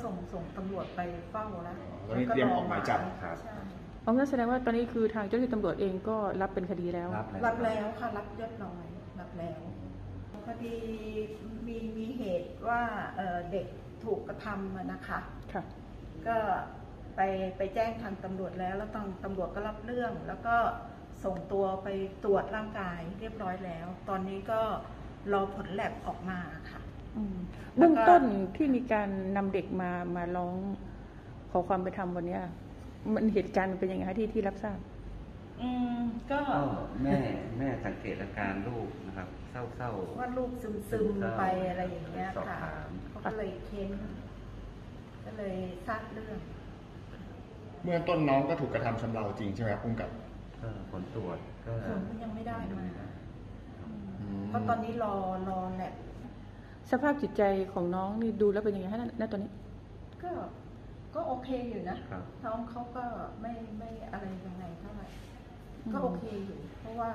ส่งตำรวจไปเฝ้าแล้วตอนนี้เตรียมออกหมายจับครับงั้นแสดงว่าตอนนี้คือทางเจ้าหน้าที่ตำรวจเองก็รับเป็นคดีแล้วรับแล้วค่ะรับเรียบร้อยรับแล้วพอดีมีเหตุว่าเด็กถูกกระทำนะคะก็ไปแจ้งทางตำรวจแล้วตำรวจก็รับเรื่องแล้วก็ส่งตัวไปตรวจร่างกายเรียบร้อยแล้วตอนนี้ก็รอผลแลบออกมาค่ะเบื้องต้นที่มีการนำเด็กมาร้องขอความเป็นธรรมวันนี้มันเหตุการณ์เป็นยังไงคะที่รับทราบก็แม่สังเกตอาการลูกนะครับเศร้าว่าลูกซึมไปอะไรอย่างเงี้ยค่ะเขาก็เลยเค้นก็เลยทราบเรื่องเมื่อต้นน้องก็ถูกกระทำชำเราจริงใช่ไหมครับคุณกับผลตรวจผลยังไม่ได้มาเพราะตอนนี้รอแลบสภาพจิตใจของน้องนี่ดูแล้วเป็นยังไงฮะณตอนนี้ก็โอเคอยู่นะท้องเขาก็ไม่อะไรยังไงเท่าไหร่ก็โอเคอยู่เพราะว่า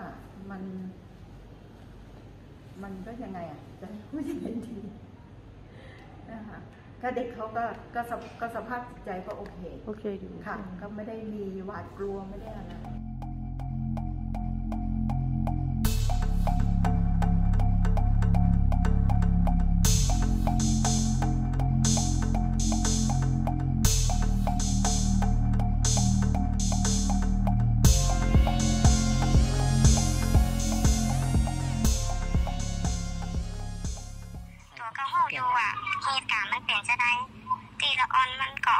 มันก็ยังไงจะไม่ได้เป็นดีนะคะถ้าเด็กเขาก็สภาพจิตใจก็โอเคอยู่ค่ะก็ไม่ได้มีหวาดกลัวไม่ได้อะไรเหตุการณ์มันเป็นจะได้ตีละออนมันก็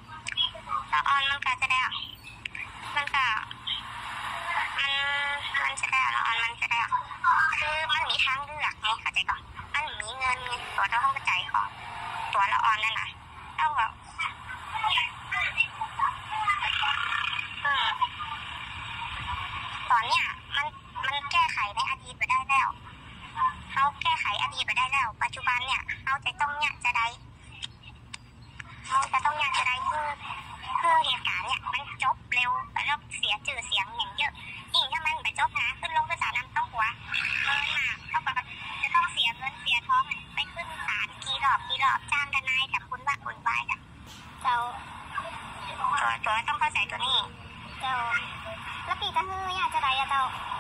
จะได้มันจะได้ละออนมันจะได้คือมันมีทางเลือกไงเข้าใจก่อนมันมีเงินตัวเราต้องกระจายของตัวละออนนั่นน่ะเอาแบบตอนเนี้ยมันแก้ไขในอดีตไปได้แล้วเขาแก้ไขอดีตไปได้แล้วปัจจุบันเนี่ยเขาจะต้องเนี่ยจะได้คือเหตุการณ์เนี่ยมันจบเร็วแล้วเสียชื่อเสียงอย่างเยอะยิ่งถ้ามันไปจบนะขึ้นลงขึ้นศาลนั้นต้องหัวเงินมากต้องแบบจะต้องเสียเงินเสียท้องไปขึ้นศาลกี่รอบจ้างกันนายแต่คุณว่าคุณวายกับเจ้าตัวต้องเข้าใจตัวนี้เจ้าแล้วปีจะฮืออยากจะได้เจ้า